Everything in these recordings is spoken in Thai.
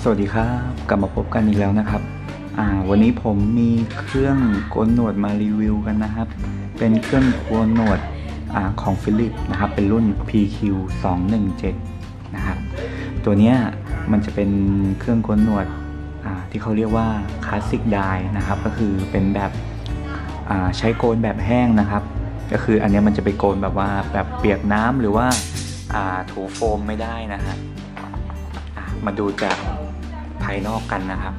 วัสดีครับกลับมาพบกันอีกแล้วนะครับวันนี้ผมมีเครื่องโกนหนวดมารีวิวกันนะครับ เป็นเครื่องโกนหนวดของฟิลิปนะครับเป็นรุ่น PQ217 นะครับตัวเนี้ยมันจะเป็นเครื่องโกนหนวดที่เขาเรียกว่าคลาสสิกไดร์นะครับก็คือเป็นแบบใช้โกนแบบแห้งนะครับก็คืออันนี้มันจะไปโกนแบบว่าแบบเปียกน้ำหรือว่าถูโฟมไม่ได้นะฮะมาดูจากภายนอกกันนะครับ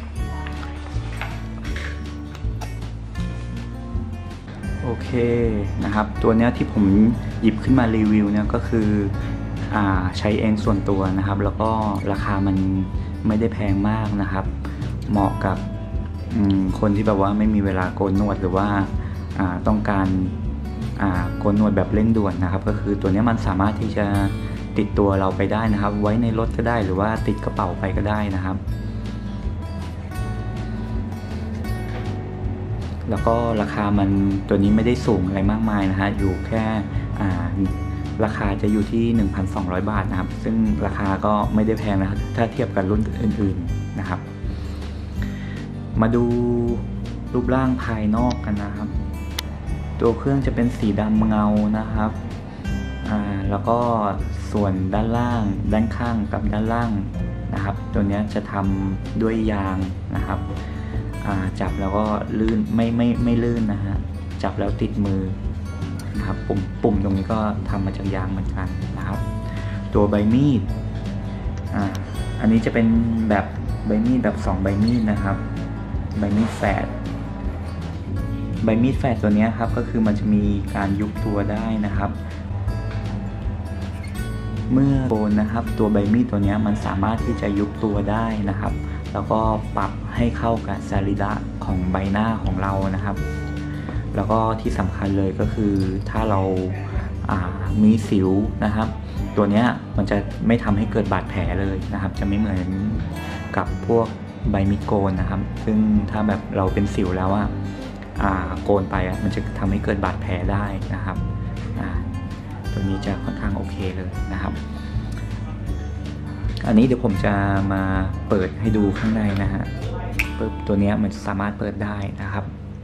โอเคนะครับตัวเนี้ยที่ผมหยิบขึ้นมารีวิวเนี่ยก็คือใช้เองส่วนตัวนะครับแล้วก็ราคามันไม่ได้แพงมากนะครับเหมาะกับคนที่แบบว่าไม่มีเวลาโกนหนวดหรือว่าต้องการโกนหนวดแบบเร่งด่วนนะครับก็คือตัวนี้มันสามารถที่จะติดตัวเราไปได้นะครับไว้ในรถก็ได้หรือว่าติดกระเป๋าไปก็ได้นะครับแล้วก็ราคามันตัวนี้ไม่ได้สูงอะไรมากมายนะฮะอยู่แค่ราคาจะอยู่ที่ 1,200 บาทนะครับซึ่งราคาก็ไม่ได้แพงนะครับถ้าเทียบกับรุ่นอื่นๆนะครับมาดูรูปร่างภายนอกกันนะครับตัวเครื่องจะเป็นสีดำเงานะครับแล้วก็ส่วนด้านล่างด้านข้างกับด้านล่างนะครับตัวนี้จะทำด้วยยางนะครับจับแล้วก็ลื่นไม่ลื่นนะฮะจับแล้วติดมือนะครับปุ่มตรงนี้ก็ทำมาจากยางเหมือนกันนะครับตัวใบมีดอันนี้จะเป็นแบบใบมีดแบบ2ใบมีดนะครับใบมีดแฝดตัวนี้ครับก็คือมันจะมีการยุบตัวได้นะครับเมื่อโกนนะครับตัวใบมีดตัวนี้มันสามารถที่จะยุบตัวได้นะครับแล้วก็ปรับให้เข้ากับสรีระของใบหน้าของเรานะครับแล้วก็ที่สำคัญเลยก็คือถ้าเรามีสิวนะครับตัวนี้มันจะไม่ทำให้เกิดบาดแผลเลยนะครับจะไม่เหมือนกับพวกใบมีดโกนนะครับซึ่งถ้าแบบเราเป็นสิวแล้วโกนไปมันจะทำให้เกิดบาดแผลได้นะครับตัวนี้จะค่อนข้างโอเคเลยนะครับอันนี้เดี๋ยวผมจะมาเปิดให้ดูข้างในนะฮะตัวนี้มันสามารถเปิดได้นะครับ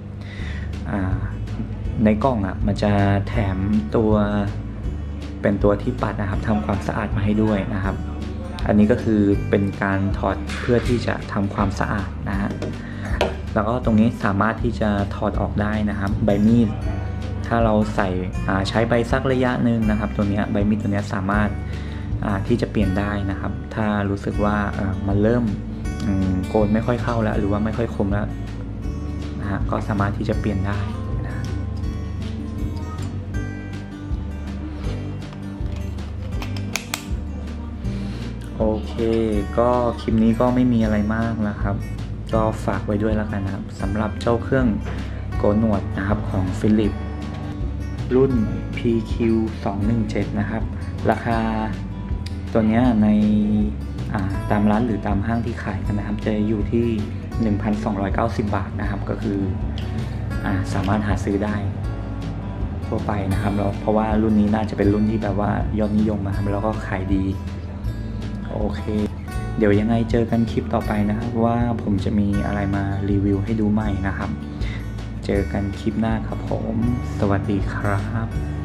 ในกล้องมันจะแถมตัวเป็นตัวที่ปัดนะครับทำความสะอาดมาให้ด้วยนะครับอันนี้ก็คือเป็นการถอดเพื่อที่จะทำความสะอาดนะฮะแล้วก็ตรงนี้สามารถที่จะถอดออกได้นะครับใบมีดถ้าเราใช้ไปสักระยะหนึ่งนะครับตัวนี้ใบมีดตัวนี้สามารถที่จะเปลี่ยนได้นะครับถ้ารู้สึกว่ามันเริ่มโกนไม่ค่อยเข้าแล้วหรือว่าไม่ค่อยคมแล้วนะฮะก็สามารถที่จะเปลี่ยนได้นะโอเคก็คลิปนี้ก็ไม่มีอะไรมากนะครับก็ฝากไว้ด้วยแล้วกันนะครับสำหรับเจ้าเครื่องโกนหนวดนะครับของฟิลิปรุ่น PQ217 นะครับราคาตัวนี้ในตามร้านหรือตามห้างที่ขายกันนะครับจะอยู่ที่ 1,290 บาทนะครับก็คือสามารถหาซื้อได้ทั่วไปนะครับเพราะว่ารุ่นนี้น่าจะเป็นรุ่นที่แบบว่ายอดนิยมนะครับแล้วก็ขายดีโอเคเดี๋ยวยังไงเจอกันคลิปต่อไปนะครับว่าผมจะมีอะไรมารีวิวให้ดูใหม่นะครับเจอกันคลิปหน้าครับผมสวัสดีครับ